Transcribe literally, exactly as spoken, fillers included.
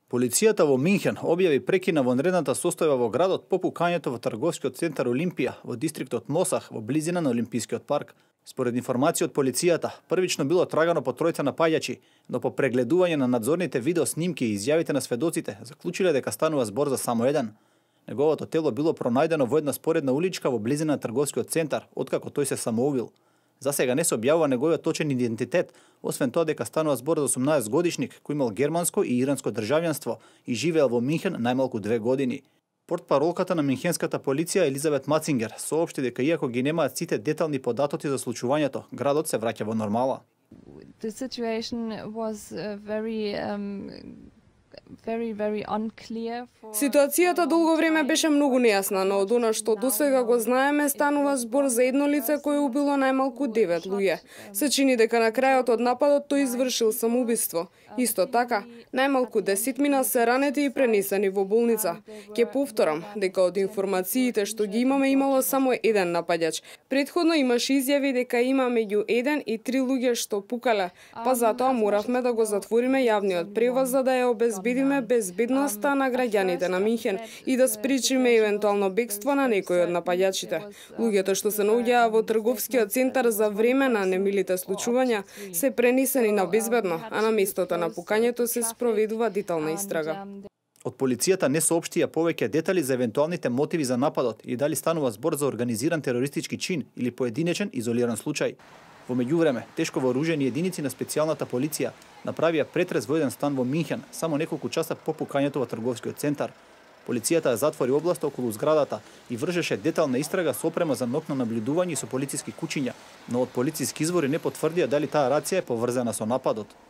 Полицијата во Минхен објави прекина во нредната состојба во градот по пукањето во трговскиот центар Олимпија во дистриктот Мосах во близина на Олимпискиот парк. Според информација од полицијата, првично било трагано по тројца напаѓачи, но по прегледување на надзорните видео снимки и изјавите на сведоците, заклучиле дека станува збор за само еден. Неговото тело било пронајдено во една споредна уличка во близина на трговскиот центар, откако тој се самоубил. За сега не се објавува неговиот точен идентитет, освен тоа дека станува збор за осумнаесет годишник кој имал германско и иранско државјанство и живеел во Минхен најмалку две години. Портпаролката на минхенската полиција Елизабет Мацингер соопшти дека иако ги немаат сите детални податоци за случувањето, градот се враќа во нормала. The situation was uh, very um... Very, very unclear for... Ситуацијата долго време беше многу нејасна, но од она што досега го знаеме станува збор за едно лице кое убило најмалку девет луѓе. Се чини дека на крајот од нападот тој извршил самоубиство. Исто така, најмалку десетмина се ранети и пренесени во болница. Ке повторам дека од информациите што ги имаме имало само еден напаѓач. Претходно имаше изјави дека има меѓу еден и три луѓе што пукале, па затоа моравме да го затвориме јавниот превоз за да ја обезбедиме безбедноста на граѓаните на Минхен и да спречиме евентуално бегство на некој од напаѓачите. Луѓето што се наоѓаа во трговскиот центар за време на немилите случувања се пренесени на безбедно, а на местото на пукањето се спроведува детална истрага. Од полицијата не соопштија повеќе детали за евентуалните мотиви за нападот и дали станува збор за организиран терористички чин или поединечен изолиран случај. Во меѓувреме, тешко вооружени единици на специјалната полиција направија претрес во еден стан во Минхен само неколку часа по пукањето во трговскиот центар. Полицијата ја затвори областа околу зградата и вршеше детална истрага со опрема за ноќно наблюдување и со полициски кучиња, но од полициски извори не потврдија дали таа рација е поврзана со нападот.